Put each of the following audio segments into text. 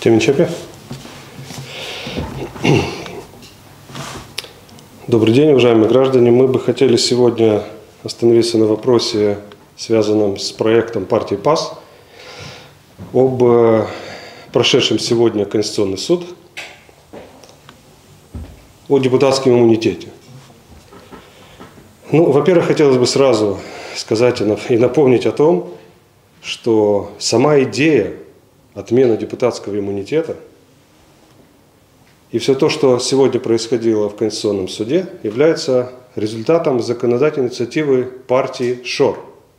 Темичапи. Добрый день, уважаемые граждане. Мы бы хотели сегодня остановиться на вопросе, связанном с проектом партии ПАС, об прошедшем сегодня Конституционный суд о депутатском иммунитете. Во-первых, хотелось бы сразу сказать и напомнить о том, что сама идея отмены депутатского иммунитета и все то, что сегодня происходило в Конституционном суде, является результатом законодательной инициативы партии ШОР.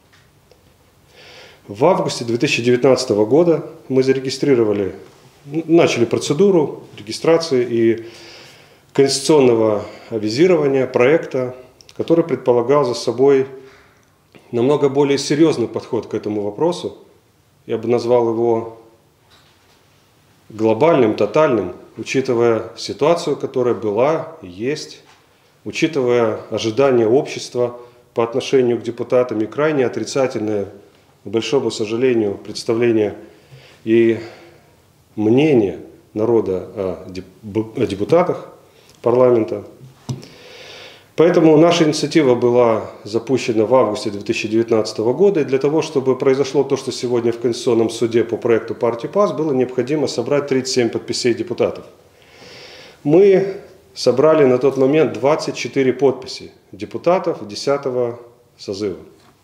В августе 2019 года мы начали процедуру регистрации и конституционного авизирования проекта, который предполагал за собой намного более серьезный подход к этому вопросу. Я бы назвал его глобальным, тотальным, учитывая ситуацию, которая была и есть, учитывая ожидания общества по отношению к депутатам и крайне отрицательное, к большому сожалению, представление и мнение народа о депутатах парламента. Поэтому наша инициатива была запущена в августе 2019 года, и для того, чтобы произошло то, что сегодня в Конституционном суде по проекту партии ПАС, было необходимо собрать 37 подписей депутатов. Мы собрали на тот момент 24 подписи депутатов 10-го созыва.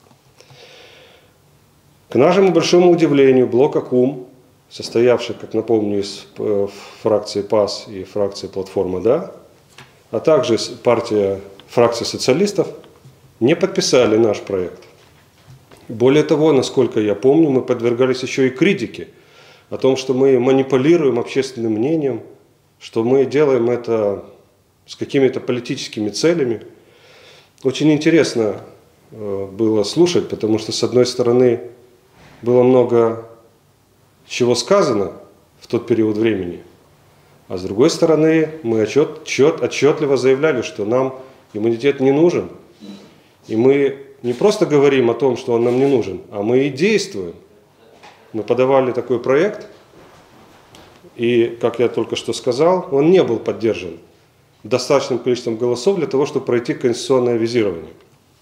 К нашему большому удивлению, блок АКУМ, состоявший, как напомню, из фракции ПАС и фракции Платформа «Да», а также фракция социалистов, не подписали наш проект. Более того, насколько я помню, мы подвергались еще и критике о том, что мы манипулируем общественным мнением, что мы делаем это с какими-то политическими целями. Очень интересно было слушать, потому что, с одной стороны, было много чего сказано в тот период времени, а с другой стороны, мы отчетливо заявляли, что нам иммунитет не нужен. И мы не просто говорим о том, что он нам не нужен, а мы и действуем. Мы подавали такой проект, и, как я только что сказал, он не был поддержан достаточным количеством голосов для того, чтобы пройти конституционное авизирование.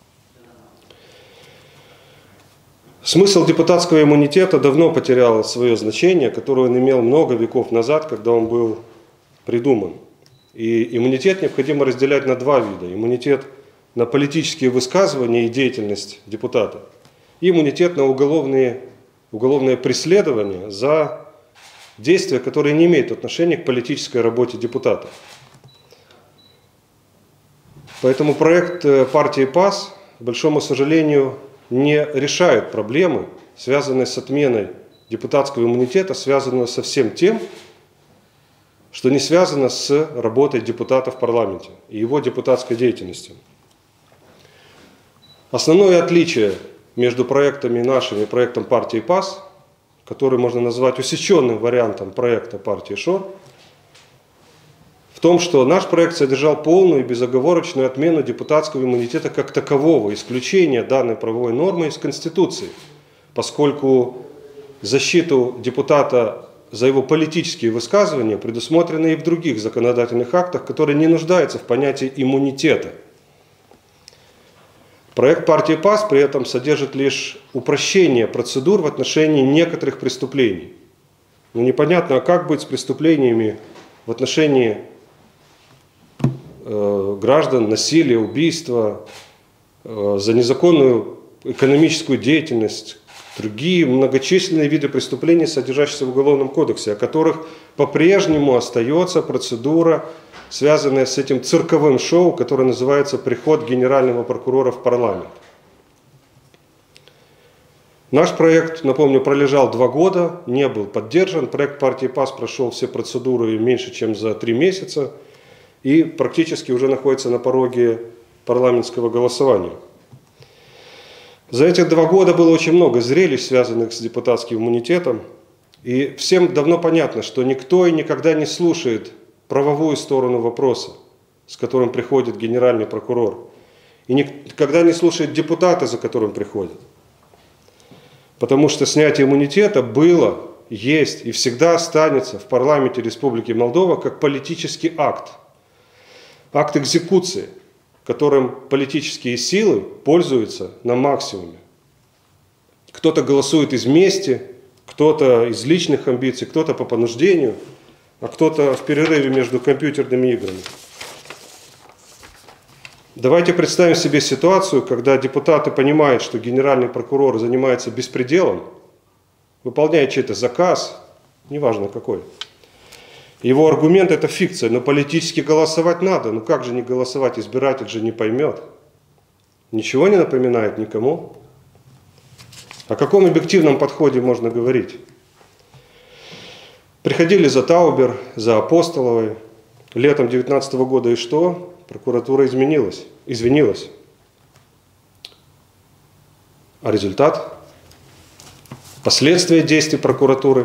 Смысл депутатского иммунитета давно потерял свое значение, которое он имел много веков назад, когда он был придуман. И иммунитет необходимо разделять на два вида. Иммунитет на политические высказывания и деятельность депутата. И иммунитет на уголовное преследование за действия, которые не имеют отношения к политической работе депутата. Поэтому проект партии ПАС, к большому сожалению, не решает проблемы, связанные с отменой депутатского иммунитета, связанного со всем тем, что не связано с работой депутата в парламенте и его депутатской деятельностью. Основное отличие между проектами нашими и проектом партии ПАС, который можно назвать усеченным вариантом проекта партии ШОР, в том, что наш проект содержал полную и безоговорочную отмену депутатского иммунитета как такового, исключение данной правовой нормы из Конституции, поскольку защиту депутата за его политические высказывания предусмотрены и в других законодательных актах, которые не нуждаются в понятии иммунитета. Проект партии ПАС при этом содержит лишь упрощение процедур в отношении некоторых преступлений. Непонятно, а как быть с преступлениями в отношении граждан, насилия, убийства, за незаконную экономическую деятельность, другие многочисленные виды преступлений, содержащиеся в Уголовном кодексе, о которых по-прежнему остается процедура, связанная с этим цирковым шоу, которое называется «Приход генерального прокурора в парламент». Наш проект, напомню, пролежал 2 года, не был поддержан. Проект партии ПАС прошел все процедуры меньше, чем за 3 месяца и практически уже находится на пороге парламентского голосования. За эти 2 года было очень много зрелищ, связанных с депутатским иммунитетом. И всем давно понятно, что никто и никогда не слушает правовую сторону вопроса, с которым приходит генеральный прокурор. И никогда не слушает депутата, за которым приходит. Потому что снятие иммунитета было есть и всегда останется в парламенте Республики Молдова как политический акт. Акт экзекуции, которым политические силы пользуются на максимуме. Кто-то голосует из мести, кто-то из личных амбиций, кто-то по понуждению, а кто-то в перерыве между компьютерными играми. Давайте представим себе ситуацию, когда депутаты понимают, что генеральный прокурор занимается беспределом, выполняет чей-то заказ, неважно какой. Его аргумент – это фикция, но политически голосовать надо. Ну как же не голосовать, избиратель же не поймет. Ничего не напоминает никому. О каком объективном подходе можно говорить? Приходили за Таубер, за Апостоловой. Летом 2019 года и что? Прокуратура извинилась. А результат? Последствия действий прокуратуры.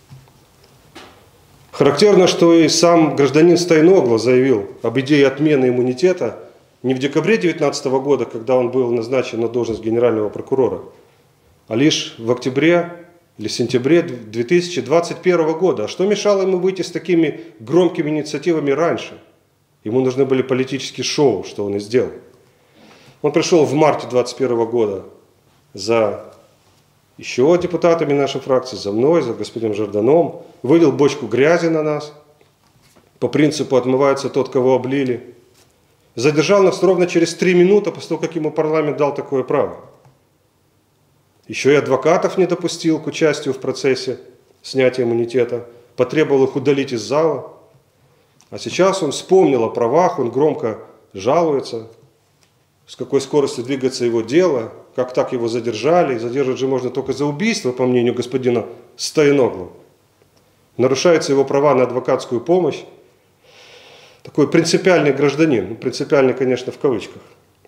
Характерно, что и сам гражданин Стайногло заявил об идее отмены иммунитета не в декабре 2019 года, когда он был назначен на должность генерального прокурора, а лишь в октябре или сентябре 2021 года. А что мешало ему выйти с такими громкими инициативами раньше? Ему нужны были политические шоу, что он и сделал. Он пришел в марте 2021 года за еще депутатами нашей фракции, за мной, за господином Жорданом, вылил бочку грязи на нас, по принципу отмывается тот, кого облили. Задержал нас ровно через 3 минуты после того, как ему парламент дал такое право. Еще и адвокатов не допустил к участию в процессе снятия иммунитета, потребовал их удалить из зала. А сейчас он вспомнил о правах, он громко жалуется, с какой скоростью двигается его дело, как так его задержали. Задерживать же можно только за убийство, по мнению господина Стайногло. Нарушаются его права на адвокатскую помощь. Такой принципиальный гражданин, принципиальный, конечно, в кавычках.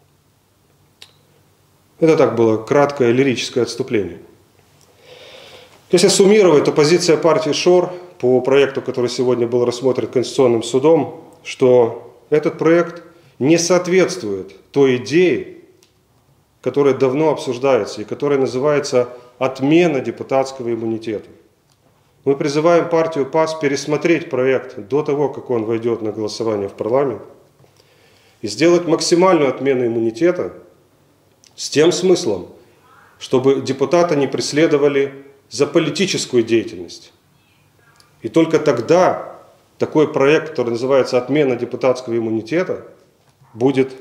Это так было краткое лирическое отступление. Если суммировать, то позиция партии ШОР по проекту, который сегодня был рассмотрен Конституционным судом, что этот проект не соответствует той идее, которая давно обсуждается и которая называется «отмена депутатского иммунитета». Мы призываем партию ПАС пересмотреть проект до того, как он войдет на голосование в парламент, и сделать максимальную отмену иммунитета с тем смыслом, чтобы депутата не преследовали за политическую деятельность. И только тогда такой проект, который называется «отмена депутатского иммунитета», будет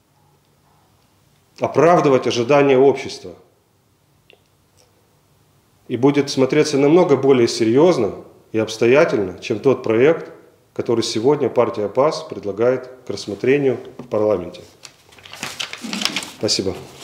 оправдывать ожидания общества и будет смотреться намного более серьезно и обстоятельно, чем тот проект, который сегодня партия ПАС предлагает к рассмотрению в парламенте. Спасибо.